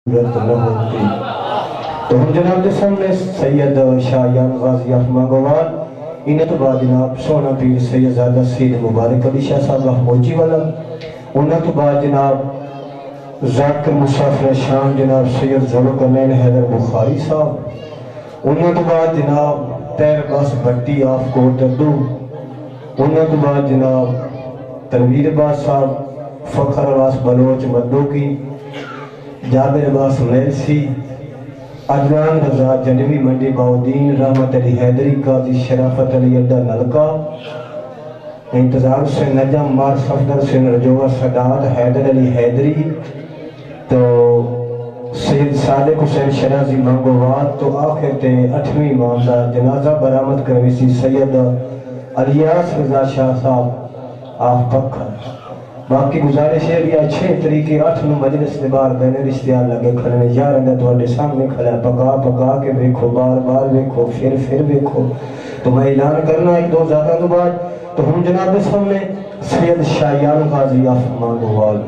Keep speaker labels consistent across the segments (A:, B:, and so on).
A: ضرورت نہ ہوتی۔ تو ہم جناب کے سامنے سید شاہیان غازی مانگوال، انہیں تو بعد جناب سونا پیر سید زادہ سید مبارک علی شاہ صاحب رحموجی والا، انہیں تو بعد جناب ذاکر مسافر شام جناب سید ذوالقرنین حیدر بخاری صاحب، انہیں تو بعد جناب تیر باس بھٹی آف کوٹ دردو، انہیں تو بعد جناب تنویر باس صاحب، فخر عباس بلوچ مدو کی، جابر عباس لیلسی، عدنان رضا جنوی منڈی باودین، رحمت علی حیدری قاضی شرافت علی اڈا نلکا، انتظار حسین نجم، مار صفدر حسین رجوہ سادات، حیدر علی حیدری، تو سید صادق حسین شرازی مانگوال، تو آخر تے 8ویں امام دا جنازہ برآمد کرویسی سید الیاس رضا شاہ صاحب آف پکھر۔ باقی گزارش ہے بھی اچھے طریقے 8 مجلس کے بار بہنے رشتیار لگے کھڑنے جا رہے ہیں، تھوڑے سامنے کھڑا ہے، پکا کے بیکھو، بار بار بیکھو، پھر بیکھو۔ تو میں اعلان کرنا ایک دو زیادہ تو بعد، تو ہم جناب کے سامنے سید شاہیان غازی آف مانگوال۔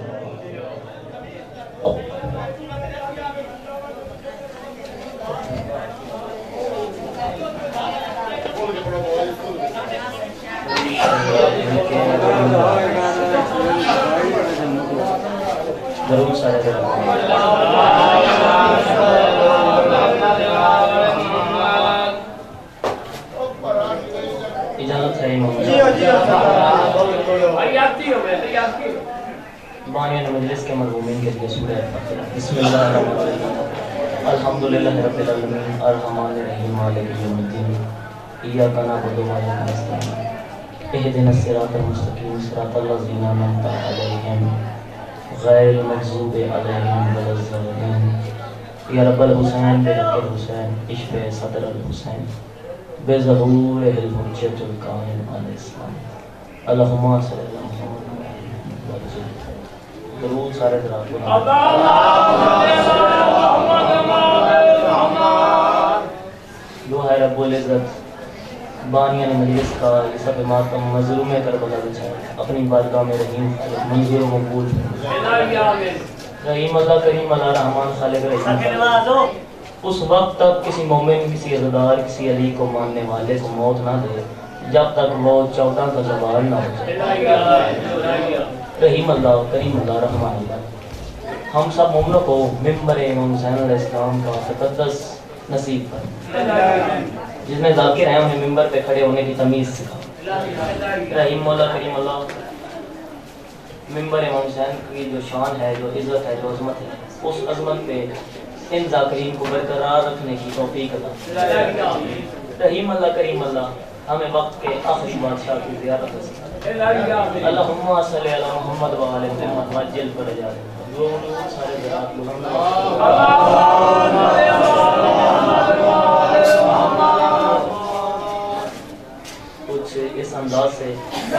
B: ضرور سارے اجازت ہے بانیان مجلس کے مرحومین کے لیے سورہ فاتحہ۔ بسم اللہ الرحمن الرحیم، الحمدللہ رب العالمین، الرحمن الرحیم، مالک یوم الدین، ایاک نعبد و ایاک نستعین، اہدنا الصراط المستقیم، صراط الذین انعمت علیہم غیر المغضوب علیہم ولا الضالین۔ یا رب الحسین بحق الحسین، اشف صدر الحسین، بظہور الحجۃ القائم علیہ السلام، اللہم صلی اللہ محمد وسلم۔ ضرور سارے درات جو ہے رب العزت بانیان مجلس کا یہ سب ماتم مظلوم کربلا بچائے، اپنی بارگاہ میں رحیم منظور و مقبول رحیم اللہ کریم اللہ رحمان خالق رحیم۔ اس وقت تک کسی مومن، کسی عزدار، کسی علی کو ماننے والے کو موت نہ دے جب تک وہ 14 کا زوال نہ ہو جائے۔ رحیم اللہ کریم اللہ رحمان اللہ ہم سب مومنوں کو ممبر امام حسین علیہ السلام کا تقدس نصیب کر، جس میں ذاکر ہیں انہیں ممبر پہ کھڑے ہونے کی تمیز سکھا۔ رحیم اللہ کریم اللہ ممبر امام حسین کی جو شان ہے، جو عزت ہے، جو عظمت ہے، اس عظمت پہ ان ذاکرین کو برقرار رکھنے کی توفیق عطا۔ رحیم اللہ کریم اللہ ہمیں وقت کے آخری بادشاہ کی زیارت نصیب۔ اللہم صلی علی محمد و آل محمد وعجل فرجہ۔ سارے درات کچھ اس انداز سے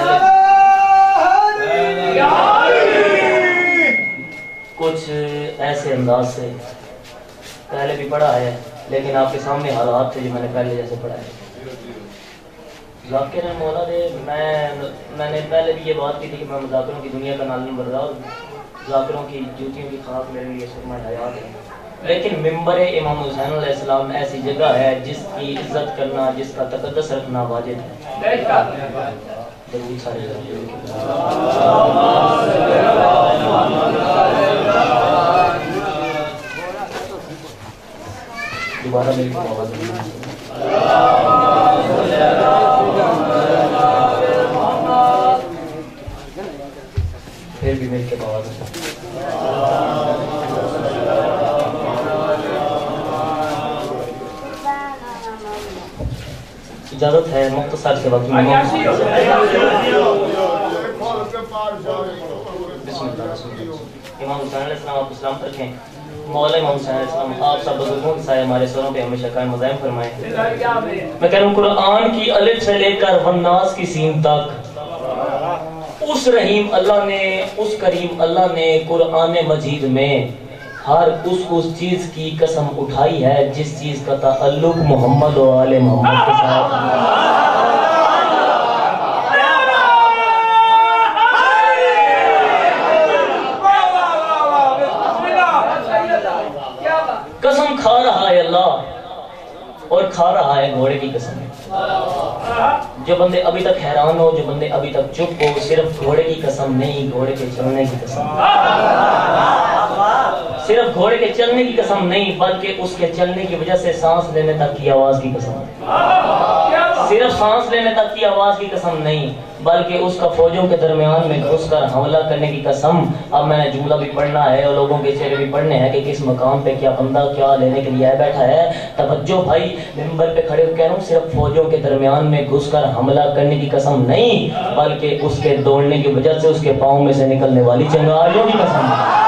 B: کچھ ایسے انداز سے پہلے بھی پڑھا ہے، لیکن آپ کے سامنے حالات تھے جو میں نے پہلے جیسے پڑھا ہے۔ ذاکر مولا دے میں نے پہلے بھی یہ بات کی تھی کہ میں مذاکروں کی دنیا کا نالم بردار، ذاکروں کی جوتیوں کی خاک میرے لیے سرمہ حیات ہے، لیکن ممبر امام حسین علیہ السلام ایسی جگہ ہے جس کی عزت کرنا، جس کا تقدس رکھنا واجب ہے۔ ضرور سارے دوبارہ میری آواز پھر بھی میری کے آواز اجازت ہے مختصر سے وقت میں امام حسین علیہ السلام آپ کو سلامت رکھیں۔ مولا امام حسین علیہ السلام آپ سب بزرگوں کی سایہ ہمارے سروں پہ ہمیشہ قائم و دائم فرمائیں۔ میں کہہ رہا ہوں قرآن کی الف سے لے کر والناس کی سین تک اس رحیم اللہ نے، اس کریم اللہ نے قرآن مجید میں ہر اس چیز کی قسم اٹھائی ہے جس چیز کا تعلق محمد و آل محمد کے ساتھ۔ قسم کھا رہا ہے اللہ اور کھا رہا ہے گھوڑے کی قسم. جو بندے ابھی تک حیران ہو, جو بندے ابھی تک چپ ہو, صرف گھوڑے کی قسم نہیں, گھوڑے کے چلنے کی قسم. صرف گھوڑے کے چلنے کی قسم نہیں, بلکہ اس کے چلنے کی وجہ سے سانس لینے تک کی آواز کی قسم. صرف سانس لینے تک کی آواز کی قسم نہیں, بلکہ اس کا فوجوں کے درمیان میں گھس کر حملہ کرنے کی قسم. اب میں نے جملہ بھی پڑھنا ہے اور لوگوں کے چہرے بھی پڑھنے ہیں کہ کس مقام پہ کیا بندہ کیا لینے کے لیے بیٹھا ہے. توجہ بھائی, ممبر پہ کھڑے ہو کہہ رہا ہوں, صرف فوجوں کے درمیان میں گھس کر حملہ کرنے کی قسم نہیں, بلکہ اس کے دوڑنے کی وجہ سے اس کے پاؤں میں سے نکلنے والی چنگاریوں کی قسم.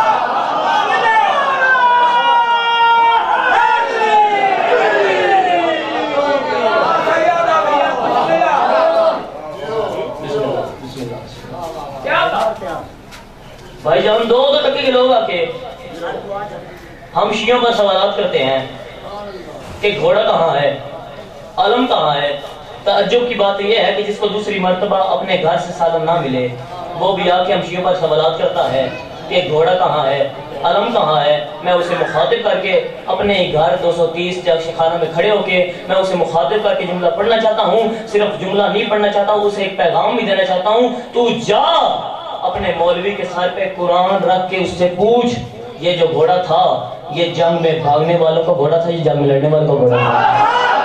B: بھائی جب ہم دو ٹکے کے لوگ آ کے ہم شیعوں پر سوالات کرتے ہیں کہ گھوڑا کہاں ہے, علم کہاں ہے, تعجب کی بات یہ ہے کہ جس کو دوسری مرتبہ اپنے گھر سے سالن نہ ملے وہ بھی آ کے ہم شیعوں پر سوالات کرتا ہے کہ گھوڑا کہاں ہے, علم کہاں ہے. میں اسے مخاطب کر کے اپنے گھر 230 جگہ خانہ میں کھڑے ہو کے میں اسے مخاطب کر کے جملہ پڑھنا چاہتا ہوں. صرف جملہ نہیں پڑھنا چاہتا ہوں, اسے ایک پیغام بھی دینا چاہتا ہوں. تو جا اپنے مولوی کے سر پہ قرآن رکھ کے اس سے پوچھ, یہ جو گھوڑا تھا یہ جنگ میں بھاگنے والوں کا گھوڑا تھا, یہ جنگ میں لڑنے والوں کا گھوڑا تھا.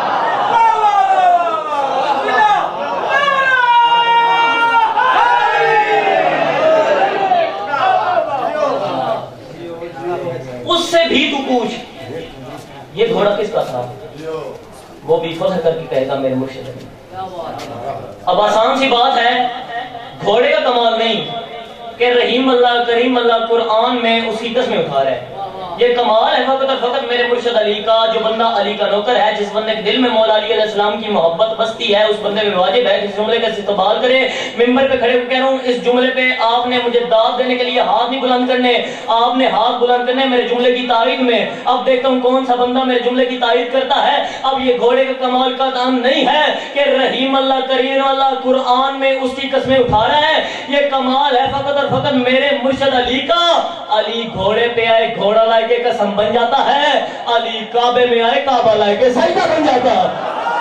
B: اس سے بھی تو پوچھ یہ گھوڑا کس کا تھا, وہ بھی فخر کر کے کہے گا میرے مرشد علی. اب آسان سی بات ہے, گھوڑے کا کمال نہیں کہ رحیم اللہ کریم اللہ قرآن میں اس کی قسمیں اٹھا رہا ہے. یہ کمال ہے فقط اور فقط میرے مرشد علی کا. جو بندہ علی کا نوکر ہے, جس بندے کے دل میں مولا علی علیہ السلام کی محبت بستی ہے, اس بندے میں واجب ہے اس جملے کا استقبال کرے. ممبر پہ کھڑے ہو کہہ رہا ہوں, اس جملے پہ آپ نے مجھے داد دینے کے لیے ہاتھ نہیں بلند کرنے, آپ نے ہاتھ بلند کرنے میرے جملے کی تائید میں. اب دیکھتا ہوں کون سا بندہ میرے جملے کی تائید کرتا ہے. اب یہ گھوڑے کا کمال کا کام نہیں ہے کہ رحیم اللہ کریم اللہ قرآن میں اس کی قسمیں اٹھا رہا ہے. یہ کمال ہے فقط اور فقط میرے مرشد علی کا. علی گھوڑے پہ آئے گھوڑا لائے کے قسم بن جاتا ہے, علی کعبے میں آئے کعبہ لائے کے سجدہ بن جاتا ہے.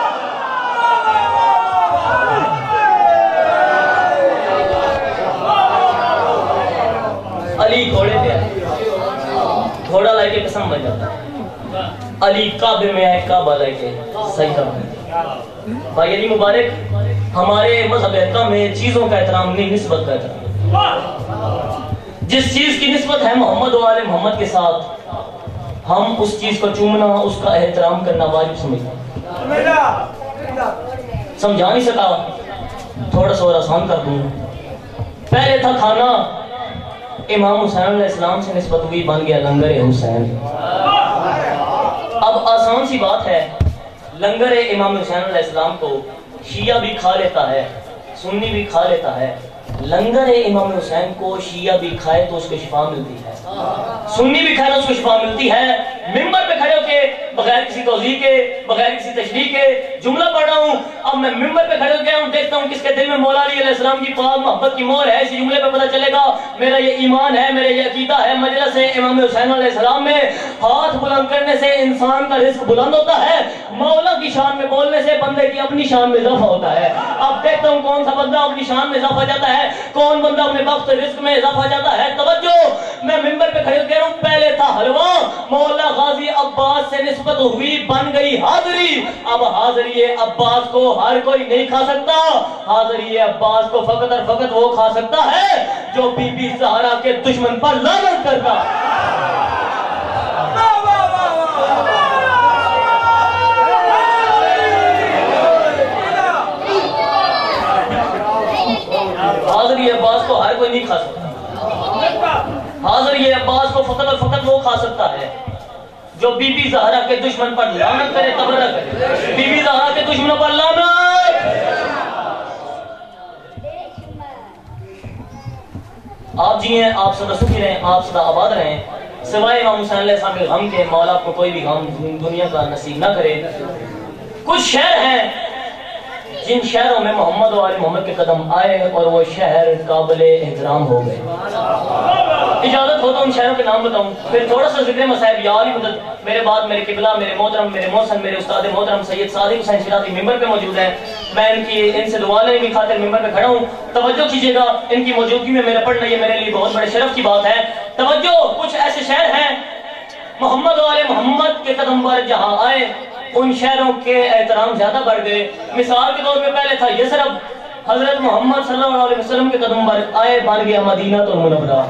B: علی گھوڑے پہ آئے گھوڑا لائے کے قسم بن جاتا ہے, علی کعبے میں آئے کعبہ لائے کے سجدہ بن جاتا ہے. بھائی علی مبارک, ہمارے مذہب احکام میں چیزوں کا احترام نہیں, نسبت کا احترام. جس چیز کی نسبت ہے محمد و آل محمد کے ساتھ, ہم اس چیز کو چومنا, اس کا احترام کرنا واجب سمجھتے ہیں. سمجھا نہیں سکا, تھوڑا سا اور آسان کر دوں. پہلے تھا کھانا, امام حسین علیہ السلام سے نسبت ہوئی, بن گیا لنگر حسین. اب آسان سی بات ہے, لنگر امام حسین علیہ السلام کو شیعہ بھی کھا لیتا ہے, سنی بھی کھا لیتا ہے. لنگر امام حسین کو شیعہ بھی کھائے تو اس کو شفا ملتی ہے, سنی بھی کھائے تو اس کو شفا ملتی ہے. ممبر پہ کھڑے ہو کے بغیر کسی توضیح کے, بغیر کسی تشریح کے جملہ پڑھ رہا ہوں. اب میں ممبر پہ کھڑے ہو گیا ہوں, دیکھتا ہوں کس کے دل میں مولا علی علیہ السلام کی پاک محبت کی مہر ہے. اسی جملے پہ پتہ چلے گا میرا یہ ایمان ہے, میرا یہ عقیدہ ہے. مجلس امام حسین علیہ السلام میں ہاتھ بلند کرنے سے انسان کا رزق بلند ہوتا ہے, مولا کی شان میں بولنے سے بندے کی اپنی شان میں اضافہ ہوتا ہے. اب دیکھتا ہوں کون سا بندہ اپنی شان میں اضافہ جاتا ہے, کون بندہ اپنے وقت رزق میں اضافہ جاتا ہے. توجہ, میں ممبر پہ کھڑے ہو کہہ رہا ہوں, پہلے تھا حلوہ, مولا غازی عباس سے نسبت ہوئی, بن گئی حاضری. اب حاضری عباس کو ہر کوئی نہیں کھا سکتا, حاضری عباس کو فقط اور فقط وہ کھا سکتا ہے جو بی بی زہرا کے دشمن پر لعنت کرتا. حاضری عباس کو ہر کوئی نہیں کھا سکتا. حاضری عباس کو فقط اور فقط وہ کھا سکتا ہے جو بی بی زہرا کے دشمن پر لعنت کرے, تبرہ کرے. بی بی زہرا کے دشمنوں پر لعنت. آپ جیئیں, آپ سدا سکھی رہیں, آپ سدا آباد رہیں. سوائے امام حسین علیہ السلام کے غم کے مولا آپ کو کوئی بھی غم دنیا کا نصیب نہ کرے. کچھ شہر ہیں جن شہروں میں محمد و آل محمد کے قدم آئے اور وہ شہر قابل احترام ہو گئے. اجازت ہو تو ان شہروں کے نام بتاؤں، پھر تھوڑا سا ذکر مصائب یا علی مدد. میرے بعد میرے قبلہ، میرے محترم، میرے محسن، میرے استاد محترم سید صادق حسین شیرازی ممبر پہ موجود ہیں. میں ان سے دعا لینے کی خاطر ممبر پہ کھڑا ہوں. توجہ کیجیے گا، ان کی موجودگی میں میرا پڑھنا یہ میرے لیے بہت بڑے شرف کی بات ہے. توجہ، کچھ ایسے شہر ہیں محمد و آل محمد کے قدم پر جہاں آئے ان شہروں کے احترام زیادہ بڑھ گئے. مثال کے طور پہ پہلے تھا یثرب، حضرت محمد صلی اللہ علیہ وسلم کے قدم پر آئے بن گیا مدینہ المنورہ.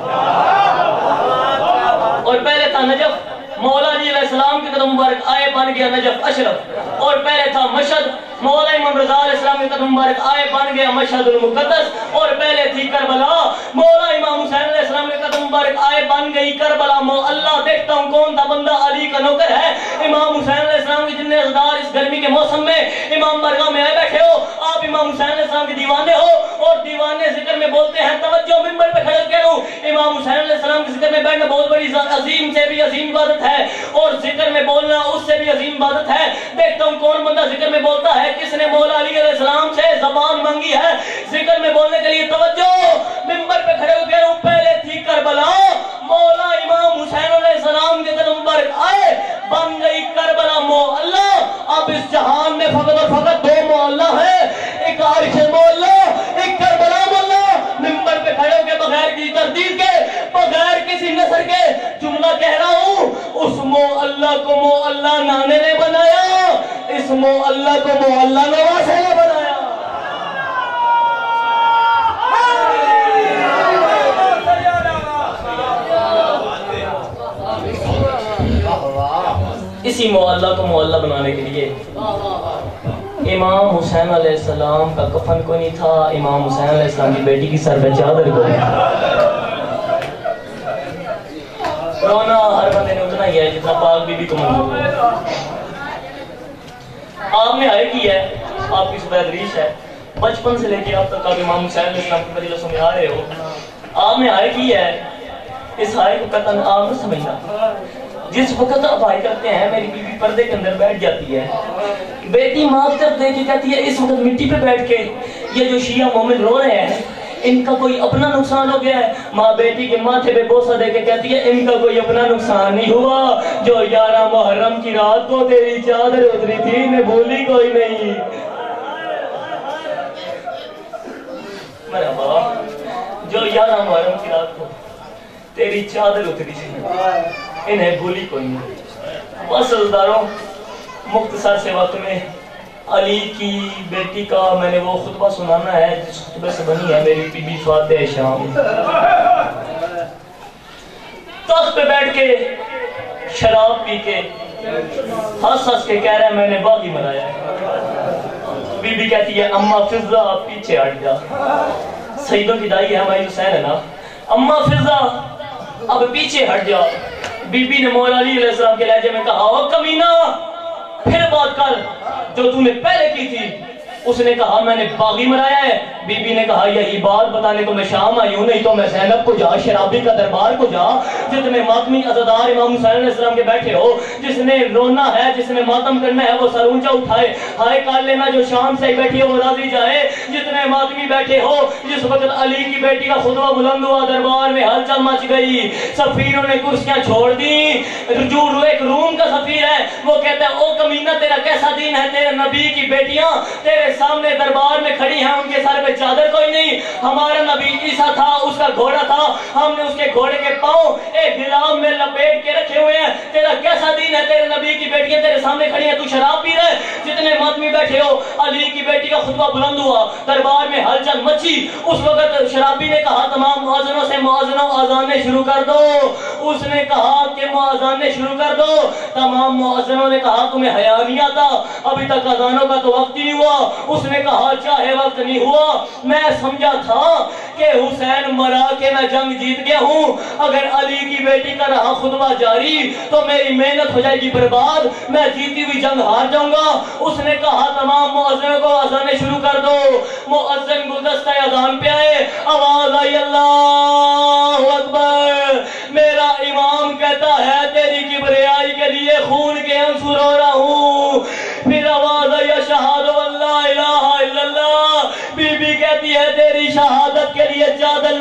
B: اور پہلے تھا نجف، مولا علی علیہ السلام کے قدم مبارک آئے بن گیا نجف اشرف. اور پہلے تھا مشہد، مولا امام رضا علیہ السلام کے قدم مبارک آئے بن گیا مشہد المقدس. اور پہلے تھی کربلا، مولا امام حسین علیہ السلام کے قدم مبارک آئے بن گئی کربلا. اللہ دیکھتا ہوں کون تھا بندہ علی کا نوکر ہے. امام حسین علیہ السلام کے جتنے عزدار اس گرمی کے موسم میں امام برگاہ میں آئے بیٹھے ہو، آپ امام حسین علیہ السلام کے دیوانے ہو اور دیوانے ذکر میں بولتے ہیں. توجہ، ممبر پہ کھڑے کہہ رہا ہوں، امام حسین علیہ السلام کے ذکر میں بیٹھنا بہت بڑی عظیم سے بھی عظیم عبادت ہے اور ذکر میں بولنا اس سے بھی عظیم عبادت ہے. دیکھتا ہوں کون بندہ ذکر میں بولتا ہے، کس نے مولا علی علیہ السلام سے زبان مانگی ہے ذکر میں بولنے کے لیے. توجہ، ممبر پہ کھڑے ہو کہہ رہا ہوں، پہلے تھی کربلا، مولا امام حسین علیہ السلام کے قدم پر آئے بن گئی کربلا معلی. اب اس جہان میں فقط اور فقط دو معلی ہے، ایک عارش معلی، ایک کربلا معلی. ممبر پہ کھڑے ہو کے بغیر کسی تردید کے، بغیر کسی نثر کے جملہ کہہ رہا ہوں، اس معلی کو معلی نانے نے بنایا، اس معلی کو معلی نواسے نے بنایا. اسی معلی کو معلی بنانے کے لیے امام حسین علیہ السلام کا کفن کوئی نہیں تھا، امام حسین علیہ السلام کی بیٹی کی سر پہ چادر کوئی نہیں تھا. رونا ہر بندے نے اتنا ہی ہے جتنا پاک بی بی کو منظور ہے. آپ نے آئے کی ہے، آپ کی سفید ریش ہے، بچپن سے لے کے اب تک آپ امام حسین علیہ السلام کی مجلسوں میں آ رہے ہو. آپ نے آئے کی ہے، اس آئے کو قطعاً آپ نہ سمجھنا. جس وقت آپ آئے کرتے ہیں میری بیوی پردے کے اندر بیٹھ جاتی ہے، بیٹی ماں کی طرف دیکھ کے کہتی ہے اس وقت مٹی پہ بیٹھ کے یہ جو شیعہ مومن رو رہے ہیں ان کا کوئی اپنا نقصان ہو گیا ہے. ماں بیٹی کے ماتھے پہ بوسہ دے کے کہتی ہے ان کا کوئی اپنا نقصان نہیں ہوا، جو 11 محرم کی رات کو تیری چادر اتری تھی میں بھولی کوئی نہیں. مرحبا، جو 11 محرم کی رات کو تیری چادر اتری تھی انہیں بھولی کوئی نہیں. بس عزیزداروں، مختصر سے وقت میں علی کی بیٹی کا میں نے وہ خطبہ سنانا ہے جس خطبے سے بنی ہے میری بی بی فاتح شام. تخت پہ بیٹھ کے شراب پی کے ہنس ہنس کے کہہ رہا ہے میں نے باغی مرایا ہے. بی بی کہتی ہے اماں فضا پیچھے ہٹ جا. سیدوں کی دائی ہے ہماری حسین ہے نا. اماں فضا اب پیچھے ہٹ جا. بی بی نے مولا علی علیہ السلام کے لہجے میں کہا او کمینہ پھر بات کر جو تو نے پہلے کی تھی. اس نے کہا میں نے باغی مرایا ہے. بی بی نے کہا یہی بات بتانے تو میں شام آئی ہوں، نہیں تو میں زینب کو جا، شرابی کا دربار کو جا. جتنے ماتمی عزادار امام حسین علیہ السلام کے بیٹھے ہو، جس نے رونا ہے، جس نے ماتم کرنا ہے وہ سر اونچا اٹھائے. ہائے کال لینا جو شام سے بیٹھی ہے وہ راضی جائے. جتنے ماتمی بیٹھے ہو، جس وقت علی کی بیٹی کا خطبہ بلند ہوا دربار میں ہلچل مچ گئی. سفیروں نے کرسیاں چھوڑ دی. ایک روم کا سفیر ہے وہ کہتا ہے او کمینہ تیرا کیسا دین ہے، تیرے نبی کی بیٹیاں تیرے سامنے دربار میں کھڑی ہیں، ان کے سر پہ چادر کوئی نہیں. ہمارا نبی عیسیٰ تھا، اس کا گھوڑا تھا، ہم نے اس کے گھوڑے کے پاؤں ایک گلاب میں لپیٹ کے رکھے ہوئے ہیں. تیرا کیسا دین ہے، تیرے نبی کی بیٹیاں تیرے سامنے کھڑی ہیں، تو شراب پی رہے. جتنے ماتمی بیٹھے ہو، علی کی بیٹی کا خطبہ بلند ہوا، دربار میں ہلچل مچی. اس وقت شرابی نے کہا تمام مؤذنوں سے مؤذنوں اذانیں شروع کر دو. اس نے کہا کہ اذانیں شروع کر دو. تمام مؤذنوں نے کہا تمہیں حیا نہیں آتا، ابھی تک اذانوں کا تو وقت ہی نہیں ہوا. اس نے کہا چاہے وقت نہیں ہوا، میں سمجھا تھا کہ حسین مرا کے میں جنگ جیت گیا ہوں، اگر علی کی بیٹی کا رہا خطبہ جاری تو میری محنت ہو جائے گی برباد، میں جیتی ہوئی جنگ ہار جاؤں گا. اس نے کہا تمام مؤذنوں کو اذانیں شروع کر دو. مؤذن گلدستہ اذان پہ آئے، آواز آئی اللہ اکبر. میرا امام کہتا ہے تیری کبریائی کے لیے خون کے آنسو رو رہا ہوں. پھر آواز آئی اشہد ان لا الہ الا اللہ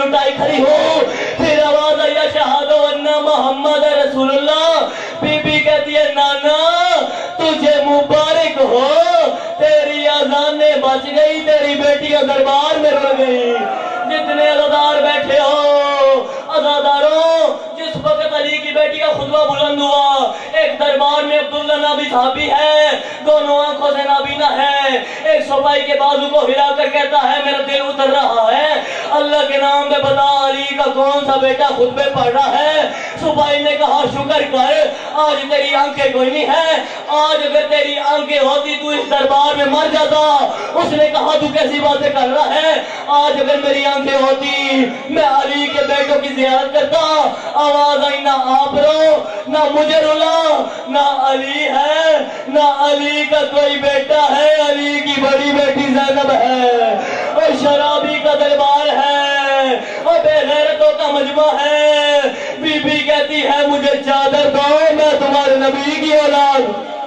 B: उठाई खड़ी हूँ, फिर आवाज आई अशहदु अन्ना मोहम्मद रसूलुल्लाह। बीबी कहती है नाना तुझे मुबारक हो, तेरी अजान ने बच गई, तेरी बेटी का दरबार में रुल गई। जितने अज़ादार बैठे हो अज़ादारों, जिस वक्त अली की बेटी का खुतबा बुलंद हुआ, एक दरबार में अब्दुल्ला नाबी साहबी है, दोनों आंखों से नाबीना है, एक सफाई के बाजू को हिलाकर कहता है मेरा दिल उतर रहा है, अल्लाह के नाम पे बता अली का कौन सा बेटा खुतबे पढ़ रहा है। सफाई ने कहा शुक्र कर आज तेरी आंखें कोई नहीं है, आज अगर तेरी आंखें होती तू इस दरबार में मर जाता। उसने कहा तू कैसी बातें कर रहा है, आज अगर मेरी आंखें होती मैं अली के बेटों की ज़ियारत करता। आवाज आई ना आप रो ना मुझे रुला, ना अली है ना अली का कोई बेटा है, अली की बड़ी बेटी ज़ैनब है, और शराबी का दरबार है, और बेगैरतों का मजमा है। बीबी कहती है मुझे चादर दो, मैं तुम्हारे नबी की औलाद